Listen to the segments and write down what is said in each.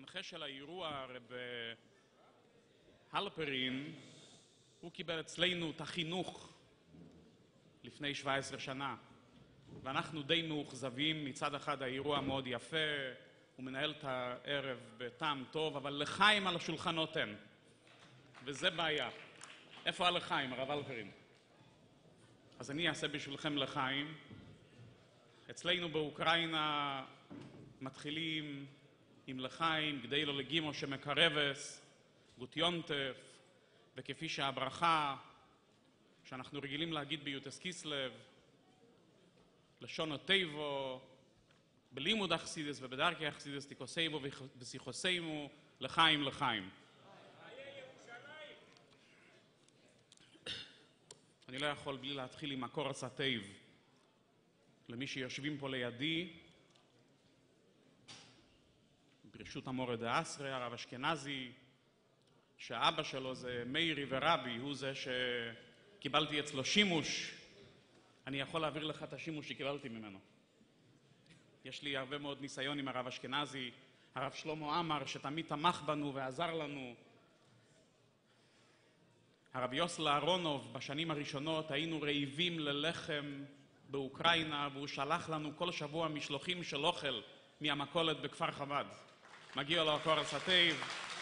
המנחה של האירוע, רב הלפרין, הוא קיבל אצלנו את החינוך לפני 17 שנה, ואנחנו די מאוכזבים. מצד אחד האירוע מאוד יפה, הוא מנהל את הערב בטעם טוב, אבל לחיים על השולחנות אין, וזה בעיה. איפה הלחיים, הרב הלפרין? אז אני אעשה בשבילכם לחיים. אצלנו באוקראינה מתחילים עם לחיים, גדי לו לגימו שמקרבס, גוטיונטף, וכפי שהברכה שאנחנו רגילים להגיד ביוטס קיסלב, לשון הטבו, בלימוד החסידס ובדרכי החסידס, תיקוסיימו ושיחוסיימו, לחיים לחיים. אני לא יכול בלי להתחיל עם הקורס הטוב. למי שיושבים פה לידי, ברשות המורה דאסרי, הרב אשכנזי, שהאבא שלו זה מאירי ורבי, הוא זה שקיבלתי אצלו שימוש. אני יכול להעביר לך את השימוש שקיבלתי ממנו. יש לי הרבה מאוד ניסיון עם הרב אשכנזי, הרב שלמה עמר שתמיד תמך בנו ועזר לנו. הרב יוסל אהרונוב, בשנים הראשונות היינו רעיבים ללחם באוקראינה, והוא שלח לנו כל שבוע משלוחים של אוכל מהמכולת בכפר חב"ד. מגיע לו הקורס הטוב.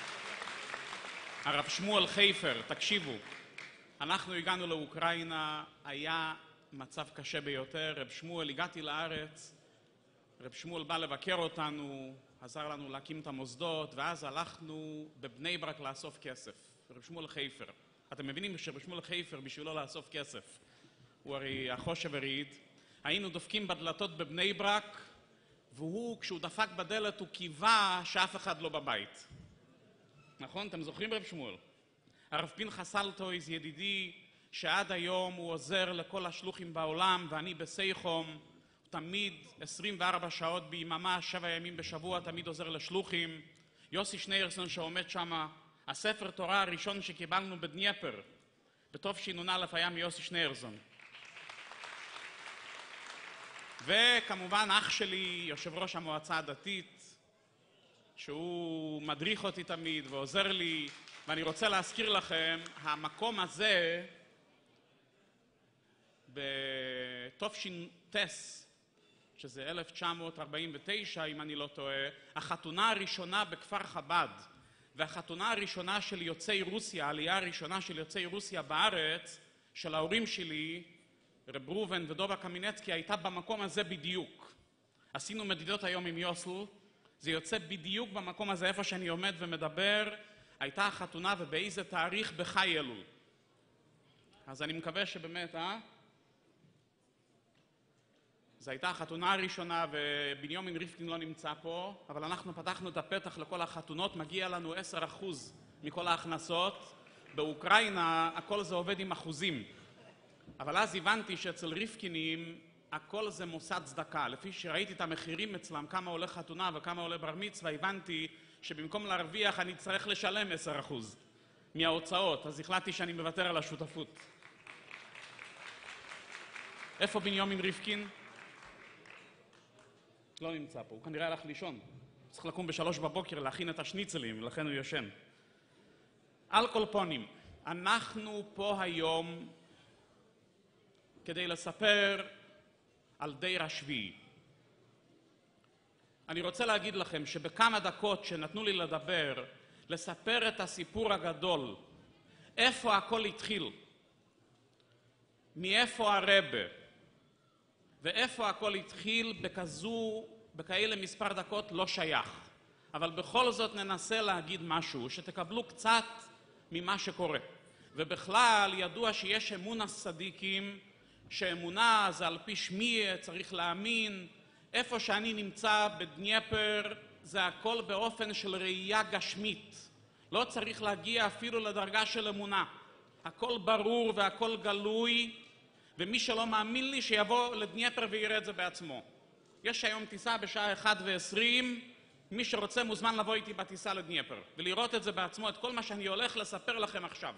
הרב שמואל חיפר, תקשיבו, אנחנו הגענו לאוקראינה, היה מצב קשה ביותר. רב שמואל, הגעתי לארץ, רב שמואל בא לבקר אותנו, עזר לנו להקים את המוסדות, ואז הלכנו בבני ברק לאסוף כסף. רב שמואל חיפר, אתם מבינים שרב שמואל חיפר בשבילו לאסוף כסף, הוא הרי החושב הריד. היינו דופקים בדלתות בבני ברק, והוא, כשהוא דפק בדלת, הוא קיווה שאף אחד לא בבית. נכון? אתם זוכרים רב שמואל? הרב פנחס אלטויז, ידידי, שעד היום הוא עוזר לכל השלוחים בעולם, ואני בסייחום, תמיד 24 שעות ביממה, 7 ימים בשבוע, תמיד עוזר לשלוחים. יוסי שניירסון שעומד שם, הספר תורה הראשון שקיבלנו בדניפר, בתשנ"א היה מיוסי שניירסון. וכמובן אח שלי, יושב ראש המועצה הדתית, שהוא מדריך אותי תמיד ועוזר לי. ואני רוצה להזכיר לכם, המקום הזה בתש"ט, שזה 1949 אם אני לא טועה, החתונה הראשונה בכפר חב"ד והחתונה הראשונה של יוצאי רוסיה, העלייה הראשונה של יוצאי רוסיה בארץ, של ההורים שלי, רב ראובן ודובה קמינצקי, הייתה במקום הזה בדיוק. עשינו מדידות היום עם יוסל, זה יוצא בדיוק במקום הזה, איפה שאני עומד ומדבר, הייתה החתונה, ובאיזה תאריך? בחי אלול. אז אני מקווה שבאמת, זו הייתה החתונה הראשונה, ובנימין ריפקין לא נמצא פה, אבל אנחנו פתחנו את הפתח לכל החתונות, מגיע לנו 10% מכל ההכנסות. באוקראינה הכל זה עובד עם אחוזים. אבל אז הבנתי שאצל ריפקינים הכל זה מוסד צדקה. לפי שראיתי את המחירים אצלם, כמה עולה חתונה וכמה עולה בר מצווה, הבנתי שבמקום להרוויח אני צריך לשלם 10% מההוצאות. אז החלטתי שאני מוותר על השותפות. איפה בנימין ריפקין? לא נמצא פה, הוא כנראה הלך לישון. צריך לקום ב3 בבוקר להכין את השניצלים, לכן הוא יושן. על כל פונים, אנחנו פה היום כדי לספר על דיר השביעי. אני רוצה להגיד לכם שבכמה דקות שנתנו לי לדבר, לספר את הסיפור הגדול, איפה הכל התחיל, מאיפה הרבה, ואיפה הכל התחיל, בכאלה מספר דקות לא שייך. אבל בכל זאת ננסה להגיד משהו, שתקבלו קצת ממה שקורה. ובכלל ידוע שיש אמונה צדיקים, שאמונה זה על פי שמיה, צריך להאמין. איפה שאני נמצא בדניפר זה הכל באופן של ראייה גשמית. לא צריך להגיע אפילו לדרגה של אמונה. הכל ברור והכל גלוי, ומי שלא מאמין לי שיבוא לדניפר ויראה את זה בעצמו. יש היום טיסה בשעה 1:20, מי שרוצה מוזמן לבוא איתי בטיסה לדניפר ולראות את זה בעצמו, את כל מה שאני הולך לספר לכם עכשיו.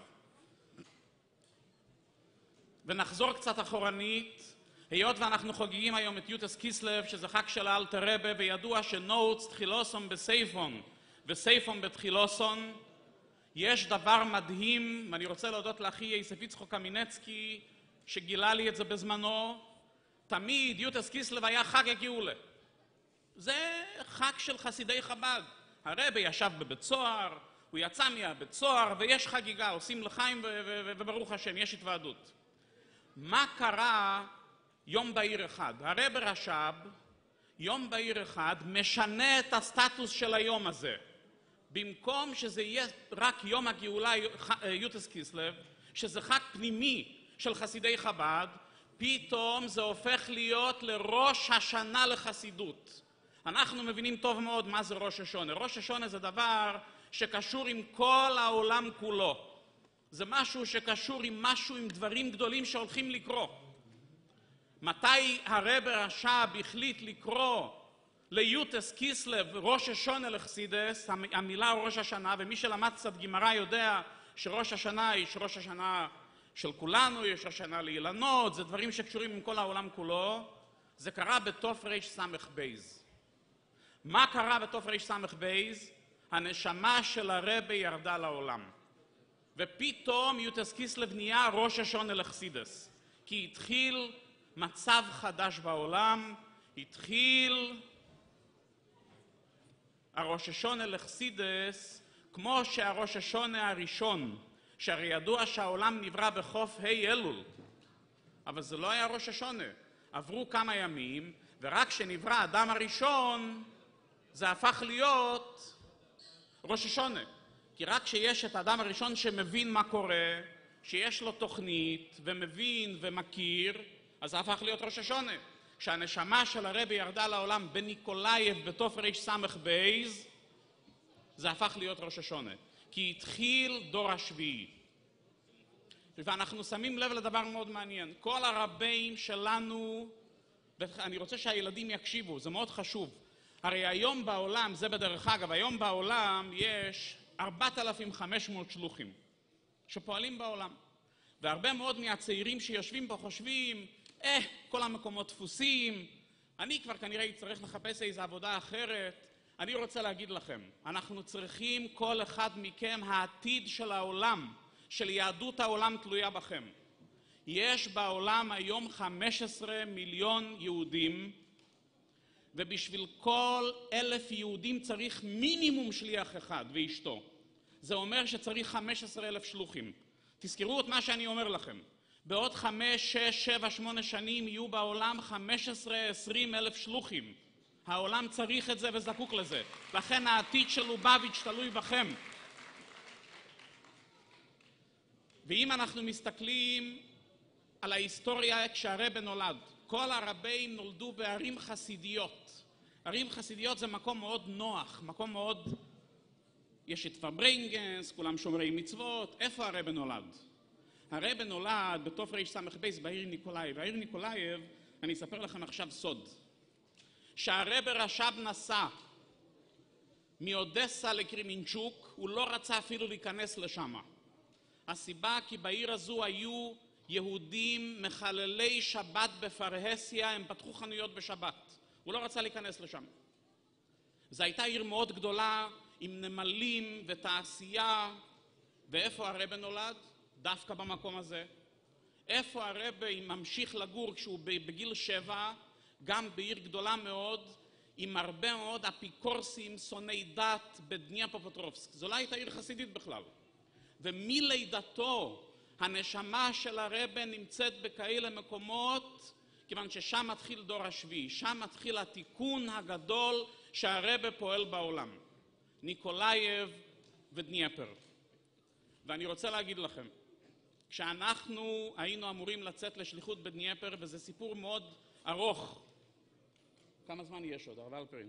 ונחזור קצת אחורנית, היות ואנחנו חוגגים היום את יוטס קיסלב, שזה חג של אלתר רבה, וידוע שנוטס תחילוסום בסייפון וסייפון בתחילוסון. יש דבר מדהים, ואני רוצה להודות לאחי יוסף יצחק קמינצקי, שגילה לי את זה בזמנו. תמיד יוטס קיסלב היה חג הגאולה. זה חג של חסידי חב"ד. הרבי ישב בבית סוהר, הוא יצא מהבית סוהר, ויש חגיגה, עושים לחיים וברוך השם, יש התוועדות. מה קרה יום בהיר אחד? הרבי רש"ב, יום בהיר אחד, משנה את הסטטוס של היום הזה. במקום שזה יהיה רק יום הגאולה יוטס קיסלב, שזה חג פנימי של חסידי חב"ד, פתאום זה הופך להיות לראש השנה לחסידות. אנחנו מבינים טוב מאוד מה זה ראש השונה. ראש השונה זה דבר שקשור עם כל העולם כולו. זה משהו שקשור עם משהו, עם דברים גדולים שהולכים לקרוא. מתי הרבי רש"ב החליט לקרוא ליוטס קיסלב ראש השונה לחסידס, המילה ראש השנה, ומי שלמד קצת גמרא יודע שראש השנה יש ראש השנה של כולנו, יש ראש השנה לאילנות, זה דברים שקשורים עם כל העולם כולו. זה קרה בתרס"ב. מה קרה בתרס"ב? הנשמה של הרבי ירדה לעולם. ופתאום יוטס קיסלב נהיה ראש השונה לחסידס. כי התחיל מצב חדש בעולם, התחיל הראש השונה לחסידס, כמו שהראש השונה הראשון, שהרי ידוע שהעולם נברא בחוף ה' אלול, אבל זה לא היה ראש השונה. עברו כמה ימים, ורק כשנברא האדם הראשון, זה הפך להיות ראש השונה. כי רק כשיש את האדם הראשון שמבין מה קורה, שיש לו תוכנית ומבין ומכיר, אז זה הפך להיות ראש השונה. כשהנשמה של הרבי ירדה לעולם בניקולאייב בתרס"ב, זה הפך להיות ראש השונה. כי התחיל דור השביעי. ואנחנו שמים לב לדבר מאוד מעניין. כל הרבים שלנו, ואני רוצה שהילדים יקשיבו, זה מאוד חשוב. הרי היום בעולם, זה בדרך אגב, היום בעולם יש 4,500 שלוחים שפועלים בעולם. והרבה מאוד מהצעירים שיושבים פה חושבים, כל המקומות דפוסים, אני כבר כנראה צריך לחפש איזו עבודה אחרת. אני רוצה להגיד לכם, אנחנו צריכים כל אחד מכם, העתיד של העולם, של יהדות העולם תלויה בכם. יש בעולם היום 15 מיליון יהודים, ובשביל כל 1,000 יהודים צריך מינימום שליח אחד ואשתו. זה אומר שצריך 15,000 שלוחים. תזכרו את מה שאני אומר לכם. בעוד 5, 6, 7, 8 שנים יהיו בעולם 15-20 אלף שלוחים. העולם צריך את זה וזקוק לזה. לכן העתיד של לובביץ' תלוי בכם. ואם אנחנו מסתכלים על ההיסטוריה כשהרבי נולד, כל הרבים נולדו בערים חסידיות. ערים חסידיות זה מקום מאוד נוח, מקום מאוד... יש את פברנגנס, כולם שומרי מצוות. איפה הרבי נולד? הרבי נולד בתרס"ב בעיר ניקולאייב. העיר ניקולאייב, אני אספר לכם עכשיו סוד. שהרבי רש"ב נסע מאודסה לקרימינצ'וק, הוא לא רצה אפילו להיכנס לשם. הסיבה כי בעיר הזו היו יהודים מחללי שבת בפרהסיה, הם פתחו חנויות בשבת. הוא לא רצה להיכנס לשם. זו הייתה עיר מאוד גדולה עם נמלים ותעשייה. ואיפה הרבי נולד? דווקא במקום הזה. איפה הרבי ממשיך לגור כשהוא בגיל 7? גם בעיר גדולה מאוד, עם הרבה מאוד אפיקורסים, שונאי דת בדניפרופטרובסק. זו לא הייתה עיר חסידית בכלל. ומלידתו הנשמה של הרבי נמצאת בכאלה מקומות, כיוון ששם מתחיל דור השביעי, שם מתחיל התיקון הגדול שהרבי פועל בעולם. ניקולאייב ודניפר. ואני רוצה להגיד לכם, כשאנחנו היינו אמורים לצאת לשליחות בדניפר, וזה סיפור מאוד ארוך. כמה זמן יש עוד? 4 אלפרים.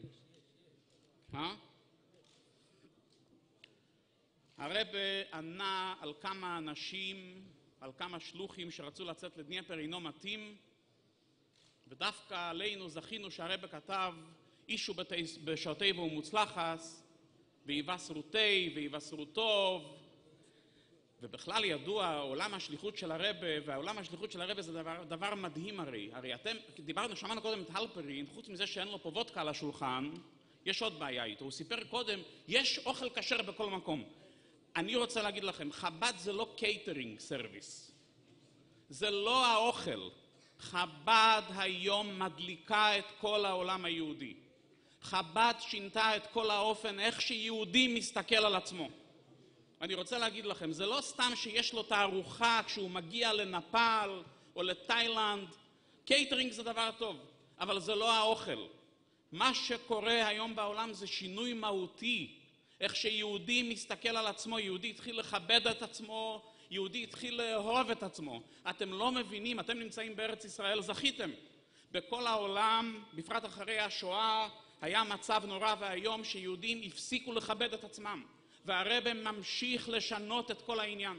הרבי ענה על כמה אנשים, על כמה שלוחים שרצו לצאת לדניפר אינו מתאים, ודווקא עלינו זכינו שהרבי כתב אישו בשעותיו ומוצלחס, ויבשרותי ויבשרו טוב, ובכלל ידוע עולם השליחות של הרבי, והעולם השליחות של הרבי זה דבר מדהים הרי. הרי אתם, שמענו קודם את הלפרין, חוץ מזה שאין לו פה וודקה על השולחן, יש עוד בעיה איתו. הוא סיפר קודם, יש אוכל כשר בכל מקום. אני רוצה להגיד לכם, חב"ד זה לא קייטרינג סרוויס. זה לא האוכל. חב"ד היום מדליקה את כל העולם היהודי. חב"ד שינתה את כל האופן איך שיהודי מסתכל על עצמו. אני רוצה להגיד לכם, זה לא סתם שיש לו תערוכה כשהוא מגיע לנפאל או לתאילנד. קייטרינג זה דבר טוב, אבל זה לא האוכל. מה שקורה היום בעולם זה שינוי מהותי. איך שיהודי מסתכל על עצמו, יהודי התחיל לכבד את עצמו, יהודי התחיל לאהוב את עצמו. אתם לא מבינים, אתם נמצאים בארץ ישראל, זכיתם. בכל העולם, בפרט אחרי השואה, היה מצב נורא והיום שיהודים הפסיקו לכבד את עצמם. והרב ממשיך לשנות את כל העניין.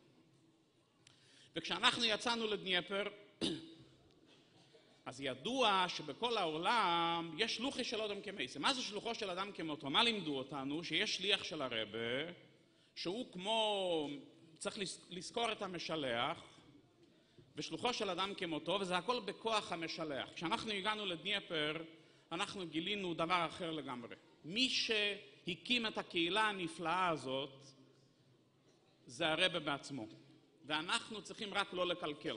וכשאנחנו יצאנו לדניפר, אז ידוע שבכל העולם יש שלוחי של אדם כמייסה. מה זה שלוחו של אדם כמותו? מה לימדו אותנו? שיש שליח של הרב, שהוא כמו, צריך לזכור את המשלח, ושלוחו של אדם כמותו, וזה הכל בכוח המשלח. כשאנחנו הגענו לדניפר, אנחנו גילינו דבר אחר לגמרי. מי שהקים את הקהילה הנפלאה הזאת, זה הרב בעצמו. ואנחנו צריכים רק לא לקלקל.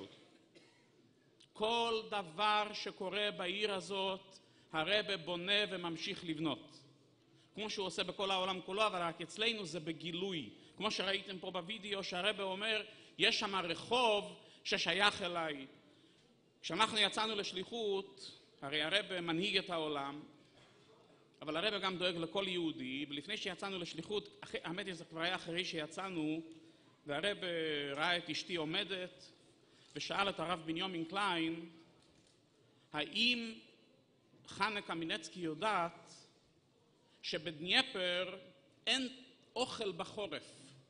כל דבר שקורה בעיר הזאת, הרב בונה וממשיך לבנות. כמו שהוא עושה בכל העולם כולו, אבל רק אצלנו זה בגילוי. כמו שראיתם פה בווידאו, שהרב אומר, יש שם רחוב ששייך אליי. כשאנחנו יצאנו לשליחות, הרי הרב מנהיג את העולם, אבל הרב גם דואג לכל יהודי, ולפני שיצאנו לשליחות, האמת היא זה כבר היה אחרי שיצאנו, והרב ראה את אשתי עומדת, ושאל את הרב בנימין קליין, האם חנה קמינצקי יודעת שבדניפר אין אוכל בחורף?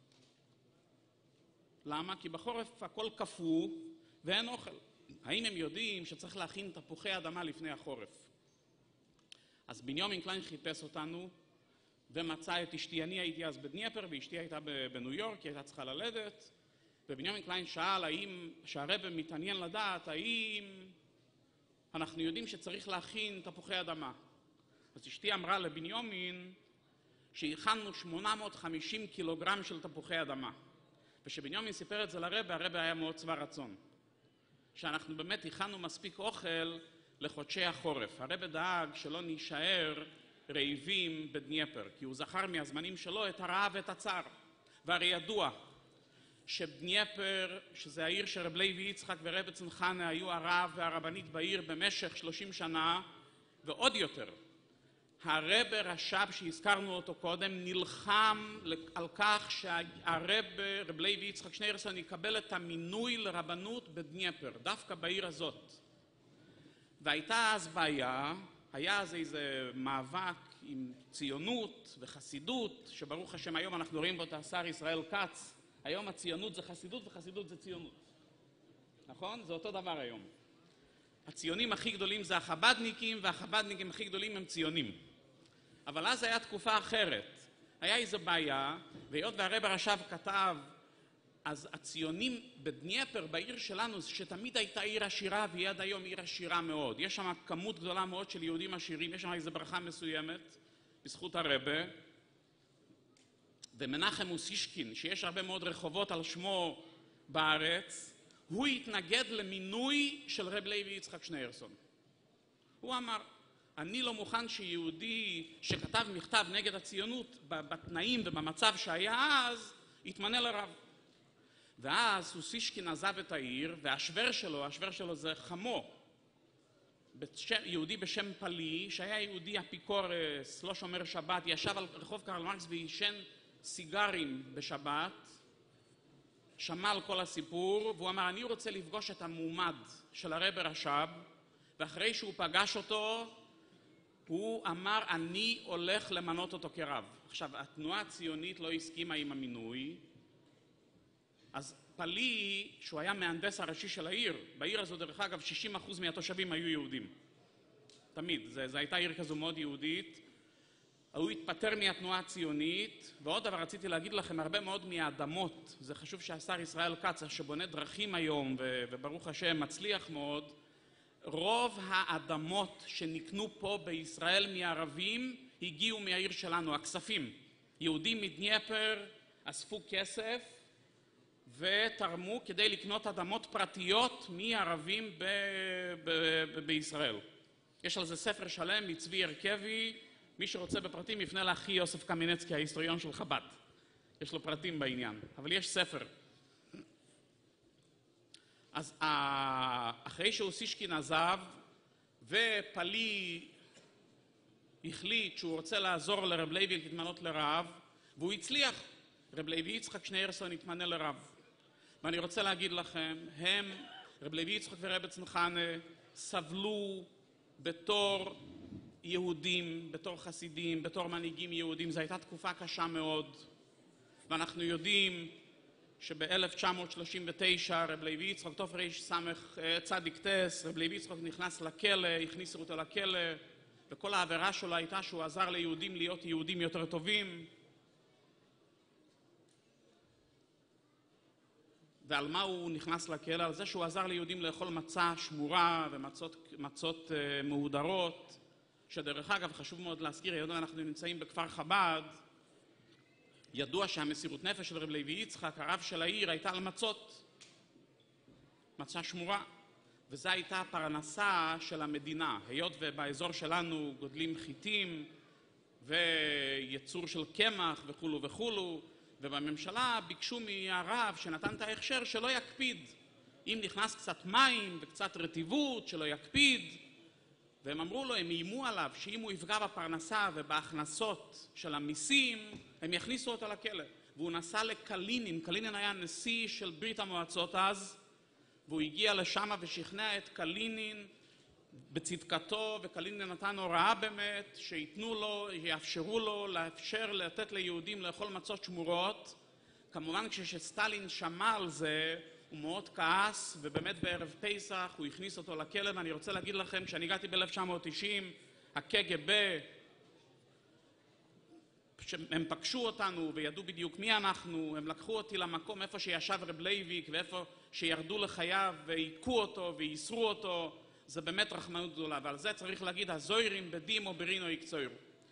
למה? כי בחורף הכל קפוא ואין אוכל. האם הם יודעים שצריך להכין תפוחי אדמה לפני החורף? אז בנימין קליין חיפש אותנו ומצא את אשתי. אני הייתי אז בדניפר ואשתי הייתה בניו יורק, היא הייתה צריכה ללדת. ובנימין קליין שאל שהרב מתעניין לדעת האם אנחנו יודעים שצריך להכין תפוחי אדמה. אז אשתי אמרה לבנימין שהכנו 850 קילוגרם של תפוחי אדמה. ושבנימין סיפר את זה לרב, הרב היה מאוד שבע רצון. שאנחנו באמת הכנו מספיק אוכל לחודשי החורף. הרב דאג שלא נישאר רעבים בדניפר, כי הוא זכר מהזמנים שלו את הרעב ואת הצער. והרי ידוע שבדניפר, שזה העיר של רב לוי יצחק ורב צנחנה, היו הרב והרבנית בעיר במשך 30 שנה, ועוד יותר. הרב רש"ב שהזכרנו אותו קודם נלחם על כך שהרב רב לוי יצחק שניירסון יקבל את המינוי לרבנות בדניפר, דווקא בעיר הזאת. והייתה אז בעיה, היה אז איזה מאבק עם ציונות וחסידות, שברוך השם היום אנחנו רואים בו את השר ישראל כץ, היום הציונות זה חסידות וחסידות זה ציונות. נכון? זה אותו דבר היום. הציונים הכי גדולים זה החבדניקים, והחבדניקים הכי גדולים הם ציונים. אבל אז היה תקופה אחרת. היה איזו בעיה, והיות והרב הרש"ב כתב, אז הציונים בדניפר, בעיר שלנו, שתמיד הייתה עיר עשירה, והיא עד היום עיר עשירה מאוד. יש שם כמות גדולה מאוד של יהודים עשירים, יש שם איזו ברכה מסוימת, בזכות הרבה. ומנחם אוסישקין, שיש הרבה מאוד רחובות על שמו בארץ, הוא התנגד למינוי של רב לוי יצחק שניירסון. הוא אמר, אני לא מוכן שיהודי שכתב מכתב נגד הציונות בתנאים ובמצב שהיה אז, יתמנה לרב. ואז אוסישקין עזב את העיר, והשוור שלו זה חמו, יהודי בשם פלי, שהיה יהודי אפיקורס, לא שומר שבת, ישב על רחוב קרל מרקס וישן סיגרים בשבת, שמע על כל הסיפור, והוא אמר, אני רוצה לפגוש את המועמד של הרב רש"ב, ואחרי שהוא פגש אותו, הוא אמר, אני הולך למנות אותו כרב. עכשיו, התנועה הציונית לא הסכימה עם המינוי, אז פלי, שהוא היה מהנדס הראשי של העיר, בעיר הזו דרך אגב 60% מהתושבים היו יהודים. תמיד, זו הייתה עיר כזו מאוד יהודית. הוא התפטר מהתנועה הציונית, ועוד דבר רציתי להגיד לכם, הרבה מאוד מהאדמות, זה חשוב שהשר ישראל כץ, שבונה דרכים היום, וברוך השם מצליח מאוד, רוב האדמות שנקנו פה בישראל מערבים, הגיעו מהעיר שלנו, הכספים. יהודים מדניפר אספו כסף ותרמו כדי לקנות אדמות פרטיות מערבים בישראל. יש על זה ספר שלם מצבי הרכבי, מי שרוצה בפרטים יפנה לאחי יוסף קמינצקי, ההיסטוריון של חב"ד. יש לו פרטים בעניין, אבל יש ספר. אז אחרי שאוסישקין עזב ופלי החליט שהוא רוצה לעזור לרב לוי להתמנות לרב, והוא הצליח. רב לוי יצחק שניירסון התמנה לרב. ואני רוצה להגיד לכם, רב לוי יצחק ורב צנחנה, סבלו בתור יהודים, בתור חסידים, בתור מנהיגים יהודים. זו הייתה תקופה קשה מאוד. ואנחנו יודעים שב-1939 רב לוי יצחק תרס"צ, רב לוי יצחק נכנס לכלא, הכניסו אותו לכלא, וכל העבירה שלו הייתה שהוא עזר ליהודים להיות יהודים יותר טובים. ועל מה הוא נכנס לכלא? על זה שהוא עזר ליהודים לאכול מצה שמורה ומצות מהודרות, שדרך אגב חשוב מאוד להזכיר, ידוע אנחנו נמצאים בכפר חב"ד, ידוע שהמסירות נפש של רב לוי יצחק, הרב של העיר, הייתה על מצה שמורה, וזו הייתה הפרנסה של המדינה. היות ובאזור שלנו גודלים חיטים ויצור של קמח וכולו וכולו, ובממשלה ביקשו מהרב שנתן את ההכשר שלא יקפיד. אם נכנס קצת מים וקצת רטיבות, שלא יקפיד. והם אמרו לו, הם איימו עליו, שאם הוא יפגע בפרנסה ובהכנסות של המיסים, הם יכניסו אותו לכלא. והוא נסע לקלינין. קלינין היה נשיא של ברית המועצות אז, והוא הגיע לשם ושכנע את קלינין בצדקתו, וקלינין נתן הוראה באמת, שיתנו לו, יאפשרו לו, לתת ליהודים לאכול מצות שמורות. כמובן כשסטלין שמע על זה, הוא מאוד כעס, ובאמת בערב פסח הוא הכניס אותו לכלא. ואני רוצה להגיד לכם, כשאני הגעתי ב-1990, הקג"ב, הם פגשו אותנו וידעו בדיוק מי אנחנו, הם לקחו אותי למקום איפה שישב רב לייביק, ואיפה שירדו לחייו והיכו אותו וייסרו אותו. זה באמת רחמנות גדולה, ועל זה צריך להגיד, הזוירים בדימו ברינו יקצוירו.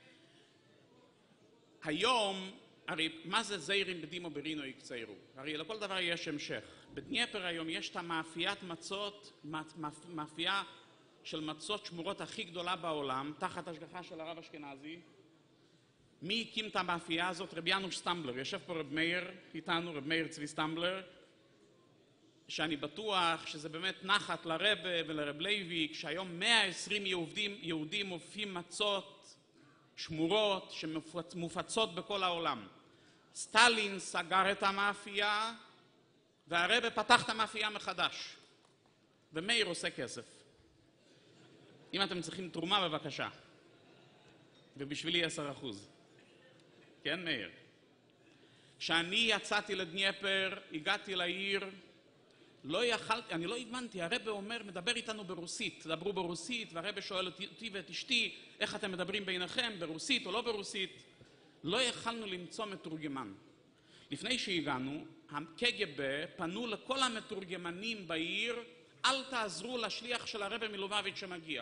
היום, הרי מה זה זוירים בדימו ברינו יקצוירו? הרי לכל דבר יש המשך. בדניפר היום יש את המאפיית מצות, מאפייה של מצות שמורות הכי גדולה בעולם, תחת השגחה של הרב אשכנזי. מי הקים את המאפייה הזאת? רב ינוש סטמבלר. יושב פה רב מאיר איתנו, רב מאיר צבי סטמבלר, שאני בטוח שזה באמת נחת לרב ולרב לוי, כשהיום 120 יהודים מופיעים מצות שמורות שמופצות בכל העולם. סטלין סגר את המאפייה, והרב פתח את המאפייה מחדש. ומאיר עושה כסף. אם אתם צריכים תרומה, בבקשה. ובשבילי 10%. כן, מאיר? כשאני יצאתי לדניפר, הגעתי לעיר, אני לא הבנתי, הרב אומר, מדבר איתנו ברוסית, דברו ברוסית, והרב שואל אותי ואת אשתי, איך אתם מדברים ביניכם, ברוסית או לא ברוסית? לא יכלנו למצוא מתורגמן. לפני שהגענו, הקג"ב פנו לכל המתורגמנים בעיר, אל תעזרו לשליח של הרב מלובביץ' שמגיע.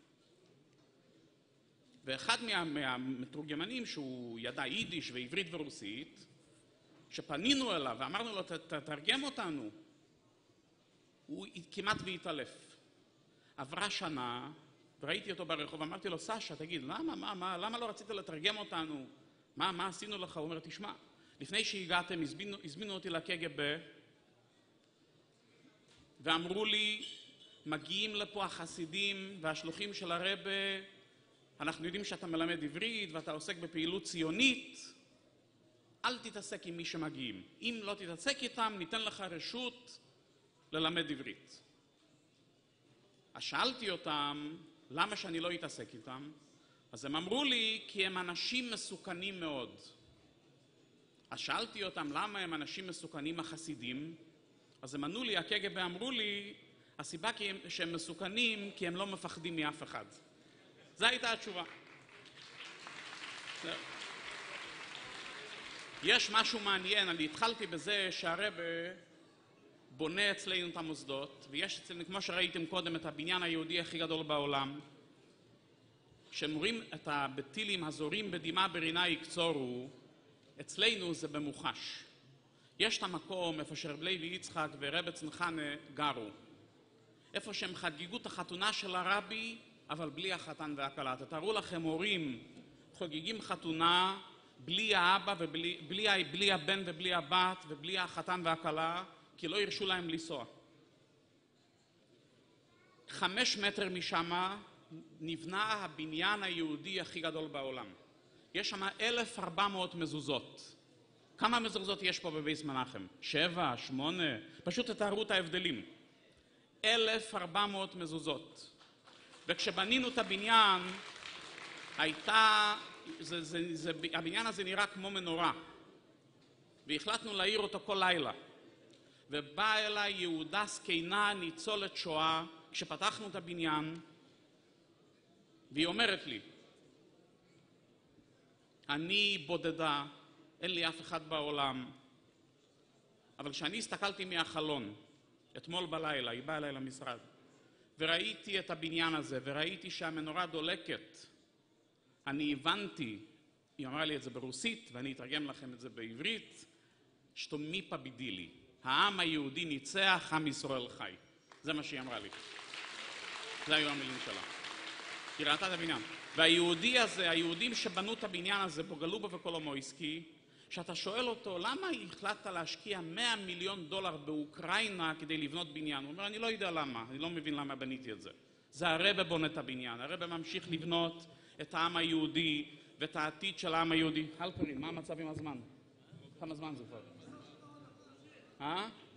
ואחד מהמתורגמנים שהוא ידע יידיש ועברית ורוסית, שפנינו אליו ואמרנו לו, תתרגם אותנו, הוא כמעט והתעלף. עברה שנה, וראיתי אותו ברחוב, אמרתי לו, סשה, תגיד, למה לא רצית לתרגם אותנו? מה עשינו לך? הוא אומר, תשמע, לפני שהגעתם, הזמינו אותי לקג"ב, ואמרו לי, מגיעים לפה החסידים והשלוחים של הרב, אנחנו יודעים שאתה מלמד עברית ואתה עוסק בפעילות ציונית, אל תתעסק עם מי שמגיעים. אם לא תתעסק איתם, ניתן לך רשות ללמד עברית. אז שאלתי אותם, למה שאני לא אתעסק איתם? אז הם אמרו לי, כי הם אנשים מסוכנים מאוד. אז שאלתי אותם, למה הם אנשים מסוכנים החסידים? אז הם ענו לי, הקג"ב אמרו לי, הסיבה שהם מסוכנים, כי הם לא מפחדים מאף אחד. זו הייתה התשובה. יש משהו מעניין, אני התחלתי בזה שהרב בונה אצלנו את המוסדות, ויש אצלנו, כמו שראיתם קודם, את הבניין היהודי הכי גדול בעולם. כשאומרים את הבתילים הזורים בדמעה ברינה יקצורו, אצלנו זה במוחש. יש את המקום איפה שרב לוי יצחק ורב צנחנה גרו. איפה שהם חגגו את החתונה של הרבי, אבל בלי החתן והכלה. תתארו לכם הורים חוגגים חתונה בלי האבא ובלי הבן ובלי הבת ובלי החתן והכלה, כי לא הרשו להם לנסוע. 5 מטר משם נבנה הבניין היהודי הכי גדול בעולם. יש שם 1,400 מזוזות. כמה מזוזות יש פה בבית מנחם? 7, 8? פשוט תתארו את ההבדלים. 1,400 מזוזות. וכשבנינו את הבניין, הבניין הזה נראה כמו מנורה. והחלטנו להעיר אותו כל לילה. ובאה אליי יהודה זקנה, ניצולת שואה, כשפתחנו את הבניין, והיא אומרת לי, אני בודדה, אין לי אף אחד בעולם, אבל כשאני הסתכלתי מהחלון, אתמול בלילה, היא באה אליי למשרד, וראיתי את הבניין הזה, וראיתי שהמנורה דולקת, אני הבנתי, היא אמרה לי את זה ברוסית, ואני אתרגם לכם את זה בעברית, שתומי פבידילי, העם היהודי ניצח, עם ישראל חי. זה מה שהיא אמרה לי. זה היו המילים שלה. היא ראתה את הבניין. והיהודי הזה, היהודים שבנו את הבניין הזה, בוגלובו וקולומויסקי, שאתה שואל אותו, למה החלטת להשקיע $100 מיליון באוקראינה כדי לבנות בניין? הוא אומר, אני לא יודע למה, אני לא מבין למה בניתי את זה. זה הרב בונה את הבניין, הרב ממשיך לבנות את העם היהודי ואת העתיד של העם היהודי. הלפרין, מה המצב עם הזמן? כמה זמן זה כבר?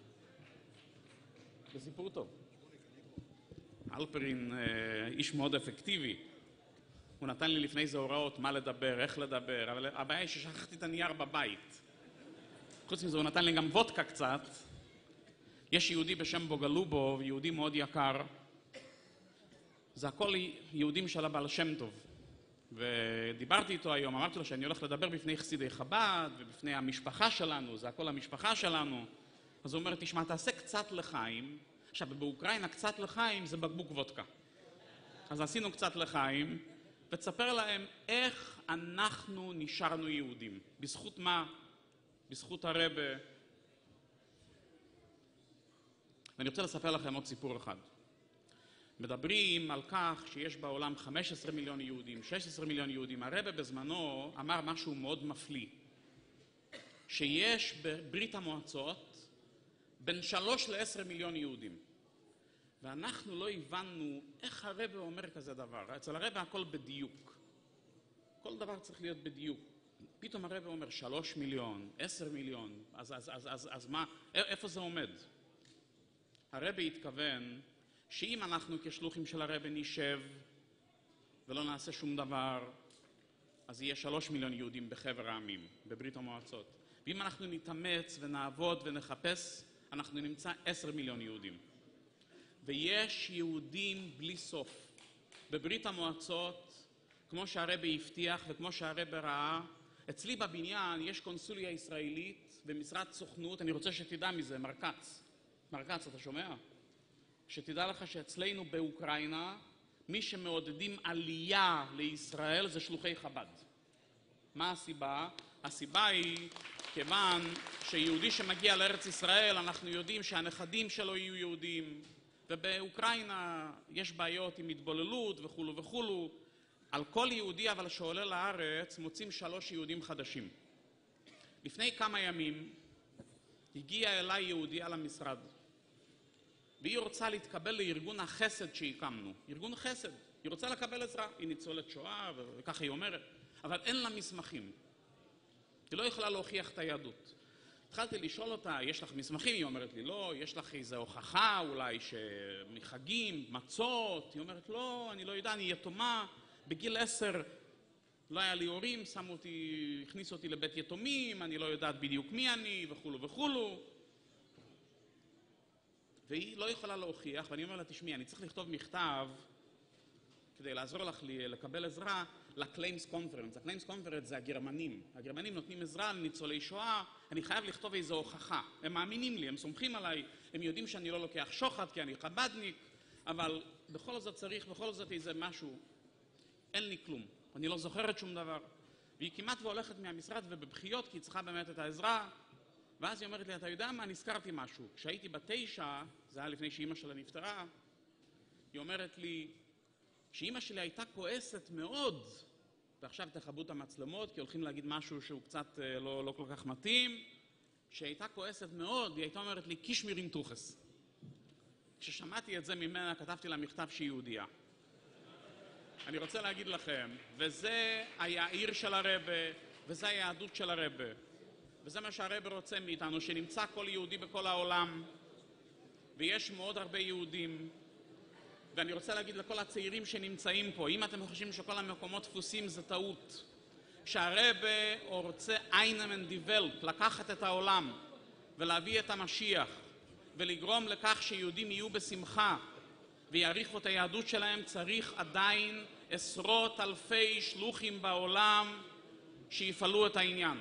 זה סיפור טוב. הלפרין איש מאוד אפקטיבי. הוא נתן לי לפני זה הוראות מה לדבר, איך לדבר, אבל הבעיה היא ששכחתי את הנייר בבית. חוץ מזה הוא נתן לי גם וודקה קצת. יש יהודי בשם בוגלובו, יהודי מאוד יקר. זה הכל יהודים של הבעל שם טוב. ודיברתי איתו היום, אמרתי לו שאני הולך לדבר בפני חסידי חב"ד ובפני המשפחה שלנו, זה הכל המשפחה שלנו. אז הוא אומר, תשמע, תעשה קצת לחיים. עכשיו, באוקראינה קצת לחיים זה בקבוק וודקה. אז עשינו קצת לחיים, ותספר להם איך אנחנו נשארנו יהודים. בזכות מה? בזכות הרבה. ואני רוצה לספר לכם עוד סיפור אחד. מדברים על כך שיש בעולם 15 מיליון יהודים, 16 מיליון יהודים. הרבה בזמנו אמר משהו מאוד מפליא. שיש בברית המועצות בין 3 ל-10 מיליון יהודים. ואנחנו לא הבנו איך הרבה אומר כזה דבר. אצל הרבה הכל בדיוק. כל דבר צריך להיות בדיוק. פתאום הרבה אומר 3 מיליון, 10 מיליון, אז מה, איפה זה עומד? הרבה התכוון שאם אנחנו כשלוחים של הרבה נשב ולא נעשה שום דבר, אז יהיה 3 מיליון יהודים בחבר העמים, בברית המועצות. ואם אנחנו נתאמץ ונעבוד ונחפש, אנחנו נמצא 10 מיליון יהודים. ויש יהודים בלי סוף. בברית המועצות, כמו שהרבי הבטיח וכמו שהרבי ראה, אצלי בבניין יש קונסוליה ישראלית במשרד סוכנות, אני רוצה שתדע מזה, מרקץ. מרקץ, אתה שומע? שתדע לך שאצלנו באוקראינה, מי שמעודדים עלייה לישראל זה שלוחי חב"ד. מה הסיבה? הסיבה היא כיוון שיהודי שמגיע לארץ ישראל, אנחנו יודעים שהנכדים שלו יהיו יהודים, ובאוקראינה יש בעיות עם התבוללות וכולו וכולו. על כל יהודי אבל שעולה לארץ מוצאים 3 יהודים חדשים. לפני כמה ימים הגיע אליי יהודייה למשרד, והיא רוצה להתקבל לארגון החסד שהקמנו. ארגון חסד. היא רוצה לקבל עזרה. היא ניצולת שואה וככה היא אומרת. אבל אין לה מסמכים. היא לא יכולה להוכיח את היהדות. התחלתי לשאול אותה, יש לך מסמכים? היא אומרת לי, לא. יש לך איזו הוכחה אולי שמחגים, מצות? היא אומרת, לא, אני לא יודע, אני יתומה. בגיל 10 לא היה לי הורים, הכניסו אותי לבית יתומים, אני לא יודעת בדיוק מי אני וכולו וכולו. והיא לא יכולה להוכיח, ואני אומר לה, תשמעי, אני צריך לכתוב מכתב כדי לעזור לך לקבל עזרה ל-Claims Conference. ה-Claims Conference זה הגרמנים. הגרמנים נותנים עזרה לניצולי שואה, אני חייב לכתוב איזו הוכחה. הם מאמינים לי, הם סומכים עליי, הם יודעים שאני לא לוקח שוחד כי אני חבדניק, אבל בכל זאת צריך, בכל זאת איזה משהו. אין לי כלום, אני לא זוכרת שום דבר. והיא כמעט והולכת מהמשרד ובבחיות, כי היא צריכה באמת את העזרה. ואז היא אומרת לי, אתה יודע מה, נזכרתי משהו. כשהייתי ב9, זה היה לפני שאמא שלה נפטרה, היא אומרת לי שאמא שלי הייתה כועסת מאוד, ועכשיו תכבו את המצלמות, כי הולכים להגיד משהו שהוא קצת לא כל כך מתאים, שהייתה כועסת מאוד, היא הייתה אומרת לי, קישמירים טוחס. כששמעתי את זה ממנה, כתבתי לה מכתב שהיא יהודייה. אני רוצה להגיד לכם, וזה העיר של הרב, וזה היהדות של הרב, וזה מה שהרב רוצה מאיתנו, שנמצא כל יהודי בכל העולם, ויש מאוד הרבה יהודים, ואני רוצה להגיד לכל הצעירים שנמצאים פה, אם אתם חושבים שכל המקומות תפוסים זה טעות, שהרב רוצה איינמן דיבלט, לקחת את העולם ולהביא את המשיח ולגרום לכך שיהודים יהיו בשמחה ויעריכו את היהדות שלהם, צריך עדיין עשרות אלפי שלוחים בעולם שיפעלו את העניין.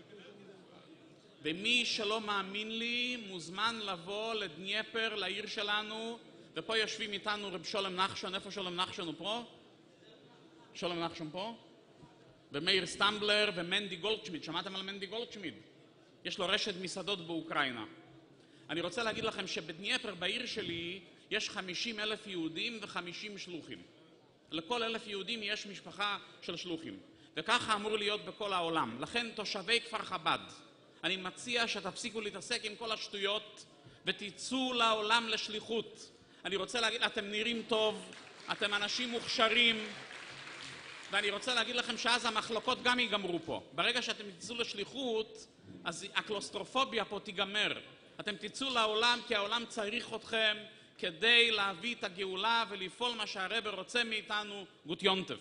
ומי שלא מאמין לי מוזמן לבוא לדניפר, לעיר שלנו, ופה יושבים איתנו רב שולם נחשון. איפה שולם נחשון? הוא פה? שולם נחשון פה? ומאיר סטמבלר ומנדי גולדשמיד. שמעתם על מנדי גולדשמיד? יש לו רשת מסעדות באוקראינה. אני רוצה להגיד לכם שבדניפר, בעיר שלי, יש 50,000 יהודים ו50 שלוחים. לכל 1,000 יהודים יש משפחה של שלוחים. וככה אמור להיות בכל העולם. לכן תושבי כפר חב"ד, אני מציע שתפסיקו להתעסק עם כל השטויות ותצאו לעולם לשליחות. אני רוצה להגיד, אתם נראים טוב, אתם אנשים מוכשרים, ואני רוצה להגיד לכם שאז המחלוקות גם ייגמרו פה. ברגע שאתם תצאו לשליחות, אז הקלוסטרופוביה פה תיגמר. אתם תצאו לעולם כי העולם צריך אתכם כדי להביא את הגאולה ולפעול מה שהרב רוצה מאיתנו. גוט יונטב.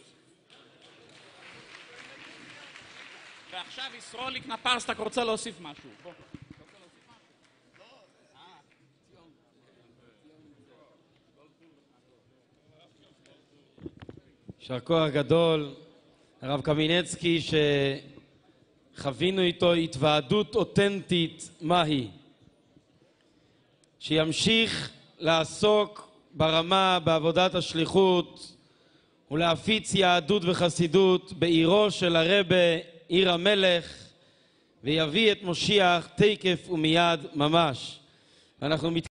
ועכשיו ישרוליק נפרסטק רוצה להוסיף משהו. בוא. יישר כוח גדול, הרב קמינצקי, שחווינו איתו התוועדות אותנטית מהי. שימשיך לעסוק ברמה בעבודת השליחות ולהפיץ יהדות וחסידות בעירו של הרבי, עיר המלך, ויביא את משיח תקף ומיד ממש. ואנחנו